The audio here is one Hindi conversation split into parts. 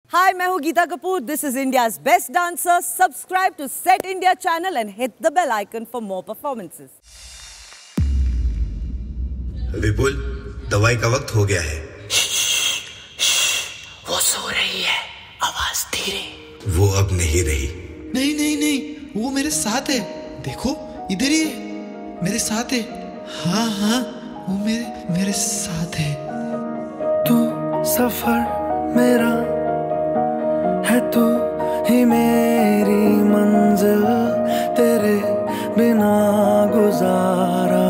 Hi, मैं हूँ Geeta Kapoor. This is India's best dancer. Subscribe to Set India channel and hit the bell icon for more performances. विपुल, दवाई का वक्त हो गया है. वो सो रही है, आवाज धीरे. वो अब नहीं रही. नहीं नहीं नहीं, वो मेरे साथ है. देखो इधर ही है, मेरे साथ है. हाँ हाँ, वो मेरे साथ है. तू सफर मेरा है, तू ही मेरी मंजिल, तेरे बिना गुजारा.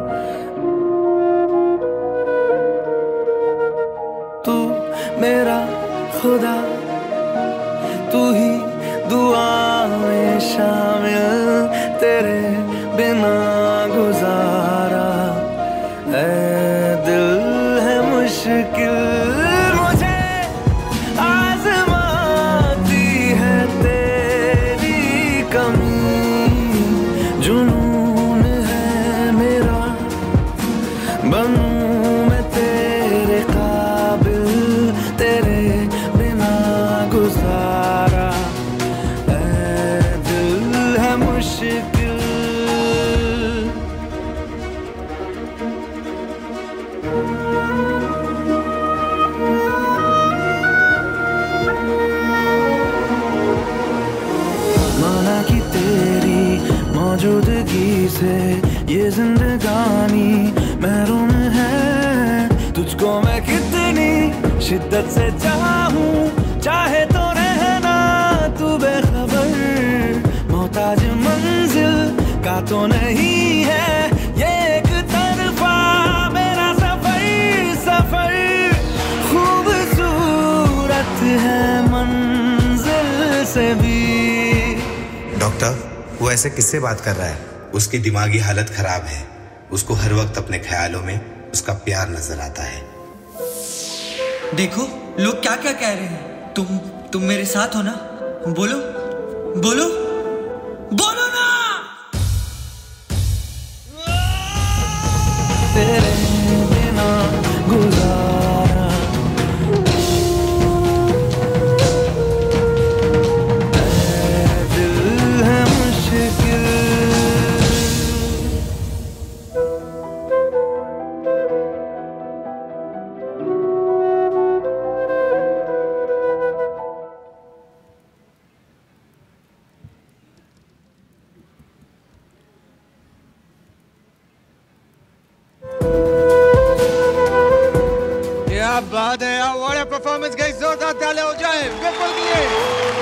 तू मेरा खुदा, तू ही दुआ में शामिल, तेरे बिना गुजारा. ऐ दिल है मुश्किल, मुझे आज़माती है तेरी कमी. जुनून है मेरा, बनूं मैं तेरे काबिल, तेरे बिना गुजारा. ऐ दिल है मुश्किल. मौजूदगी से ये जिंदगानी महरूम है. तुझको मैं कितनी शिद्दत से चाहूं, चाहे तो रहना तू बेखबर. मोहताज मंजिल का तो नहीं है ये एक तरफा मेरा सफर. सफर खूबसूरत है मंजिल से भी. डॉक्टर, वो ऐसे किससे बात कर रहा है? उसकी दिमागी हालत खराब है. उसको हर वक्त अपने ख्यालों में उसका प्यार नजर आता है. देखो लोग क्या क्या कह रहे हैं. तुम मेरे साथ हो ना? बोलो बोलो बोलो ना. तेरे बिना गुजारा. दिल है मुश्किल. क्या बात है यार, व्हाट अ परफॉर्मेंस गाइस. जोरदार तालियां हो जाए विपुल के लिए.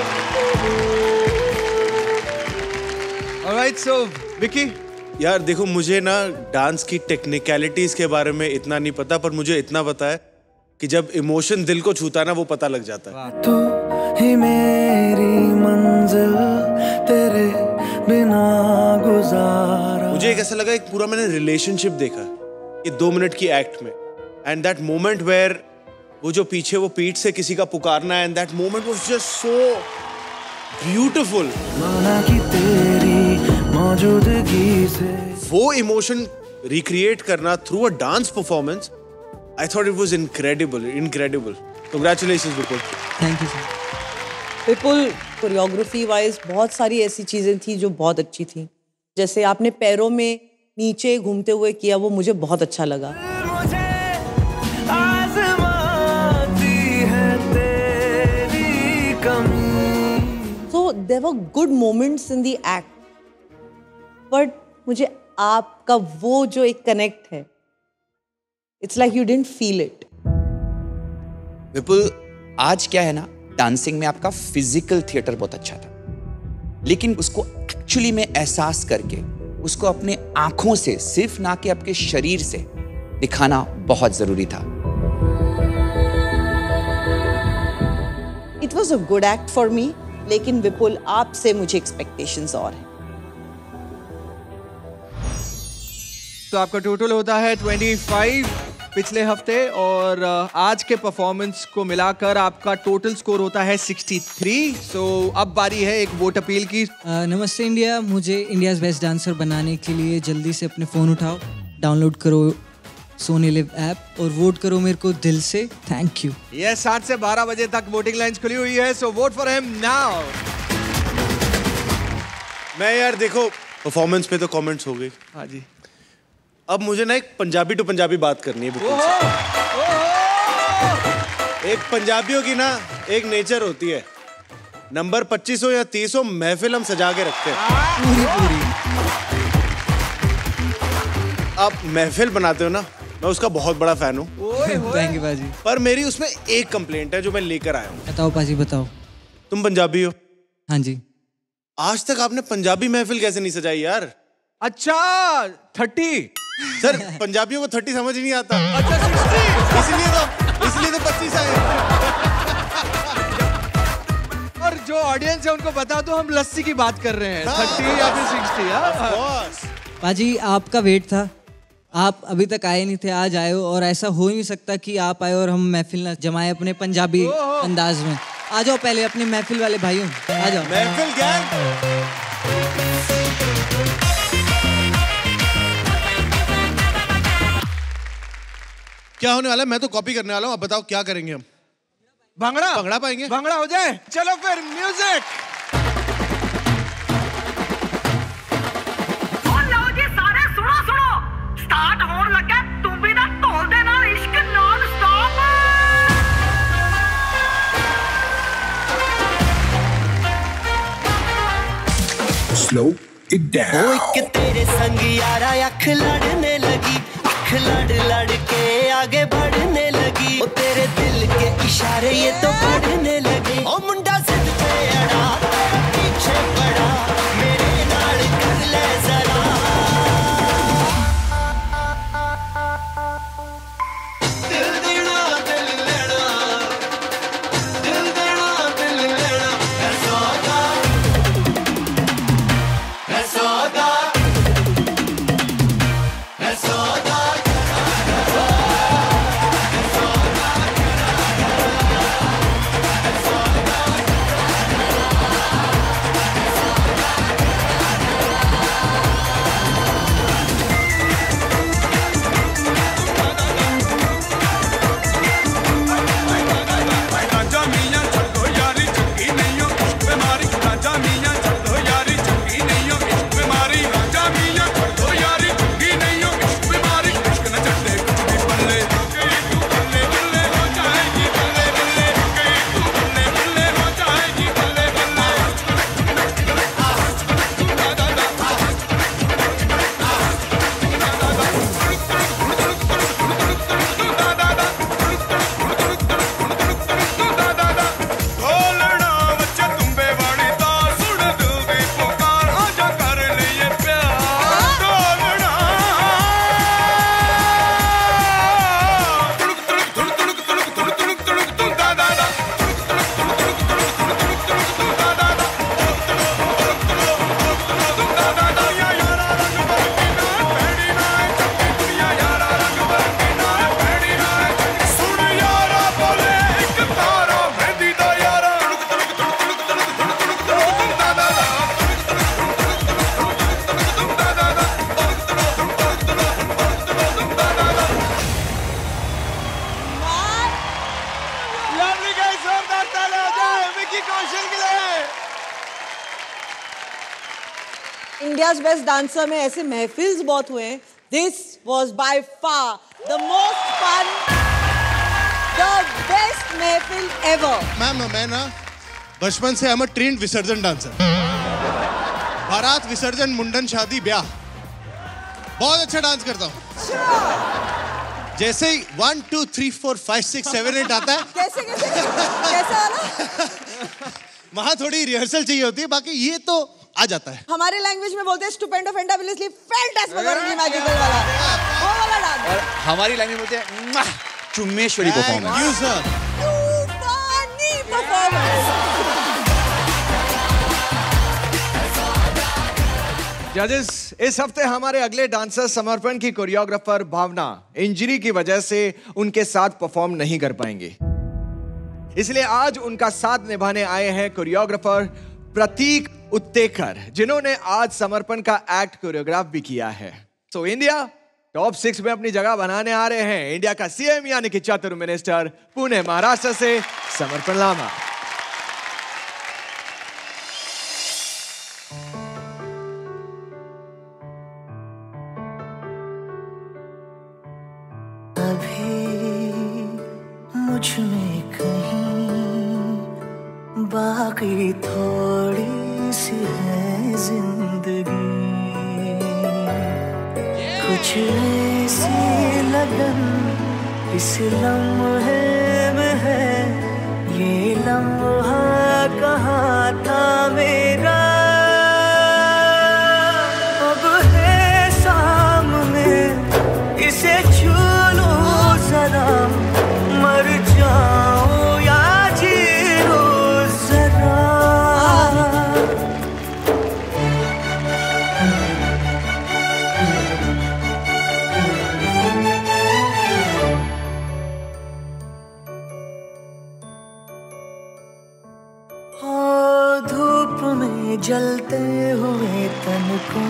Alright, so Vicky. यार देखो, मुझे ना डांस की टेक्निकलिटीज के बारे में इतना नहीं पता, पर मुझे इतना पता है कि जब इमोशन दिल को छूता है ना, वो पता लग जाता है. तू ही मेरी मंजिल, तेरे बिना गुजारा. मुझे एक ऐसा लगा, एक पूरा मैंने रिलेशनशिप देखा ये 2 मिनट की एक्ट में. एंड दैट मोमेंट वेयर वो जो पीछे वो पीठ से किसी का पुकारना है, and that moment was just so beautiful. माना कि तेरी मौजूदगी से वो इमोशन रिक्रिएट करना through a dance performance, I thought it was incredible. Congratulations Vipul. Thank you sir. Vipul, choreography wise बहुत सारी ऐसी चीजें थी जो बहुत अच्छी थी. जैसे आपने पैरों में नीचे घूमते हुए किया, वो मुझे बहुत अच्छा लगा. So there were good moments in the act, but मुझे आपका वो जो एक कनेक्ट है, it's like you didn't feel it. विपुल, आज क्या है ना, डांसिंग में आपका फिजिकल थिएटर बहुत अच्छा था, लेकिन उसको एक्चुअली में एहसास करके उसको अपने आंखों से, सिर्फ ना कि आपके शरीर से दिखाना बहुत जरूरी था. It was a good act for me, लेकिन विपुल आपसे मुझे एक्सपेक्टेशंस और हैं. तो आपका टोटल होता है 25 पिछले हफ्ते, और आज के परफॉर्मेंस को मिलाकर आपका टोटल स्कोर होता है 63. सो अब बारी है एक वोट अपील की. नमस्ते इंडिया, मुझे इंडियाज़ बेस्ट डांसर बनाने के लिए जल्दी से अपने फ़ोन उठाओ, डाउनलोड करो सोनी लिव ऐप और वोट करो मेरे को दिल से। Thank you. ये 7 से 12 बजे तक वोटिंग लाइन्स खुली हुई है, so vote for him now. मैं यार देखो परफॉर्मेंस पे तो कमेंट्स हो गई। हाँ जी। अब मुझे ना एक पंजाबी टू पंजाबी बात करनी है बिल्कुल से। एक पंजाबियों की ना एक नेचर होती है, नंबर 25 हो या 30 हो, महफिल हम सजा के रखते हैं। पूरी आप महफिल बनाते हो ना, मैं उसका बहुत बड़ा फैन हूँ। थैंक यू पाजी। पर मेरी उसमें एक कंप्लेंट है जो मैं लेकर आया हूँ। बताओ पाजी बताओ। तुम पंजाबी हो? हाँ जी। आज तक आपने पंजाबी महफिल कैसे नहीं सजाई यार? अच्छा 30 सर पंजाबियों को 30 समझ ही नहीं आता। अच्छा 60 इसलिए तो 25 आए। और जो ऑडियंस है उनको बता दो हम लस्सी की बात कर रहे हैं। 30 या फिर 60। पाजी आपका वेट था, आप अभी तक आए नहीं थे, आज आए हो और ऐसा हो ही नहीं सकता कि आप आए और हम महफिल ना जमाए अपने पंजाबी अंदाज में। आ जाओ पहले अपने महफिल वाले भाइयों, आ जाओ। महफिल गैंग। क्या होने वाला है? मैं तो कॉपी करने वाला हूँ। अब बताओ क्या करेंगे हम? भांगड़ा भांगड़ा पाएंगे? भांगड़ा हो जाए। चलो फिर म्यूजिक। स्टार्ट होने लगा तुम भी ना ढोल दे ना इश्क non stop. Slow it down. ओ एक तेरे संग यारा अख लड़ने लगी, अख लड़ लड़ के आगे बढ़ने लगी। ओ तेरे दिल के इशारे ये तो पढ़ने लगे। ओ मुंडा जिद पे अड़ा तेरा पीछे पड़ा, मेरे नाल कर ले जरा। इंडियाज बेस्ट डांसर में ऐसे महफिल्स बहुत हुए हैं। This was by far the most fun, the best महफिल एवर। मैम मैं ना बचपन से आई एम अ ट्रेन्ड विसर्जन डांसर। बारात, विसर्जन, मुंडन, शादी, ब्याह बहुत अच्छा डांस करता हूँ। जैसे ही 1 2 3 4 5 6 7 8 आता है कैसे वाला वहाँ थोड़ी रिहर्सल चाहिए होती है, बाकी ये तो आ जाता है। हमारे लैंग्वेज में बोलते हैं स्टुपेंडो फैंटाबुलसली फैंटास्टिक मैजिकल वाला, वो वाला डांस। और हमारी लैंग्वेज में बोलते हैं चुम्मेश्वरी परफॉर्मेंस। Thank you sir. तूफानी परफॉर्मेंस। जजेस, इस हफ्ते हमारे अगले डांसर समर्पण की कोरियोग्राफर भावना इंजरी की वजह से उनके साथ परफॉर्म नहीं कर पाएंगे, इसलिए आज उनका साथ निभाने आए हैं कोरियोग्राफर प्रतीक उत्तेकर, जिन्होंने आज समर्पण का एक्ट कोरियोग्राफ भी किया है। सो इंडिया, टॉप 6 में अपनी जगह बनाने आ रहे हैं इंडिया का सीएम यानी कि चतुर मिनिस्टर पुणे महाराष्ट्र से समर्पण लामा। मुझ में कहीं बाकी थोड़ी सी है जिंदगी, कुछ ऐसी लगन इस लम्हे में है, ये लम्हा कहाँ था मेरा, अब है सामने इसे छू लो जरा, मर जाओ या जी लो जरा। धूप में जलते हुए तन को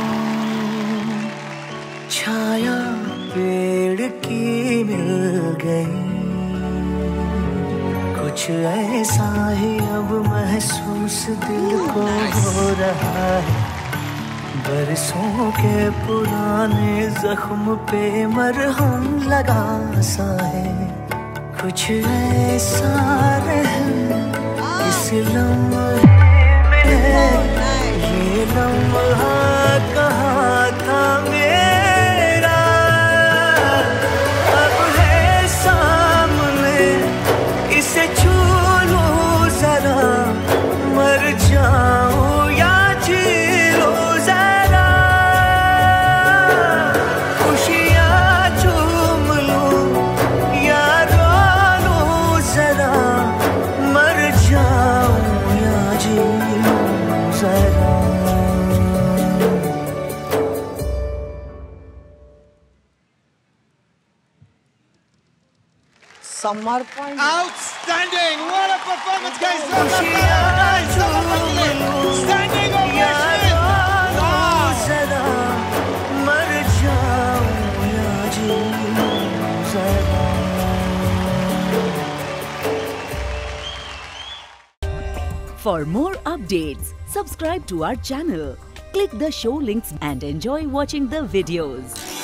छाया पेड़ की मिल गई, कुछ ऐसा ही अब महसूस दिल को हो रहा है, बरसों के पुराने जख्म पे मरहम लगा सा है, कुछ ऐसा रहम इस लम्हे में, ये लम्हा कहाँ था मेरा, अब है सामने इसे छू लो जरा, मर जाओ या जी लो जरा, खुशियाँ चूम लो या रो लो जरा, मर जाओ या जी लो जरा। समर्पण। Outstanding! What a performance, guys! Standing ovation! For more updates, subscribe to our channel, click the show links and enjoy watching the videos.